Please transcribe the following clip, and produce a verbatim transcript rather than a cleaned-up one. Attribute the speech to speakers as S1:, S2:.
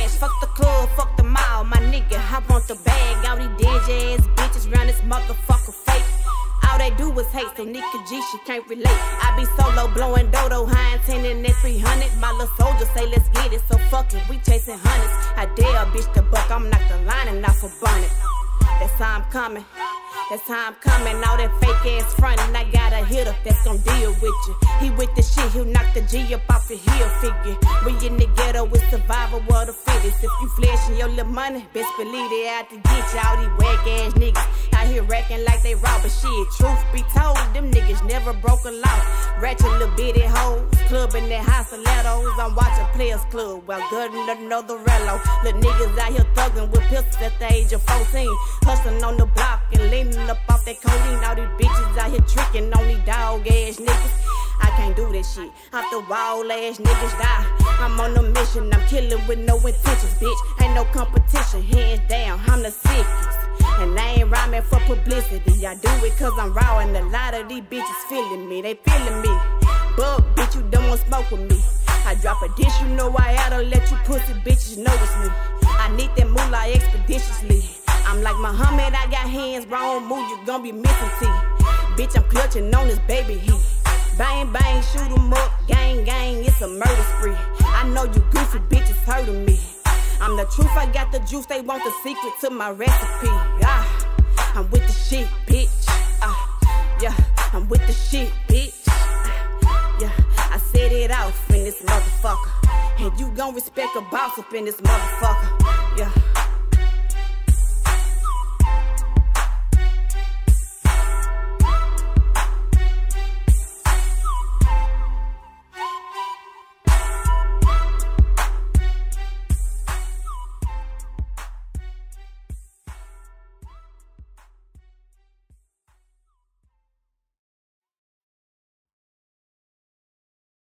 S1: cash. Fuck the club, fuck the mall, my nigga. I want the bag. All these dingy ass bitches round this motherfucker fake. All they do is hate, so Nicki G, she can't relate. I be solo blowing dodo, high intending at three hundred. My little soldier say let's get it, so fuck it, we chasing hundreds. I dare a bitch to buck, I'm knock the line and off a bonnet. That's how I'm coming. That's how I'm coming, all that fake ass frontin'. I got a hitter that's gon' deal with you. He with the shit, he'll knock the G up off the hill figure. We in the ghetto with survival of the fittest. If you flashing your little money, best believe they out to get you. All these whack ass niggas out here racking like they raw, but shit, truth be told, them niggas never broke a law. Ratchet little bitty hoes, clubbing their high stilettos. I'm watching Players Club while gutting another rello. Little niggas out here thugging with pistols at the age of fourteen. Hustling on the block and leaning up off that codeine. All these bitches out here tricking on these dog ass niggas. I can't do that shit. Off the wall ass niggas die. I'm on a mission, I'm killing with no intentions, bitch. Ain't no competition, hands down, I'm the sickest. And I ain't rhyming for publicity. I do it cause I'm raw and a lot of these bitches feeling me. They feeling me. Bug, bitch, you don't want smoke with me. I drop a dish, you know I oughta let you pussy bitches notice me. I need that moolah expeditiously. I'm like Muhammad, I got hands, wrong move, you gon' be missing teeth. Bitch, I'm clutching on this baby heat. Bang, bang, shoot 'em up, gang, gang, it's a murder spree. I know you goofy bitches hurting me. I'm the truth, I got the juice, they want the secret to my recipe. Ah, I'm with the shit, bitch. Ah, yeah, I'm with the shit, bitch. Ah, yeah, I set it off in this motherfucker. And you gon' respect a boss up in this motherfucker. Yeah.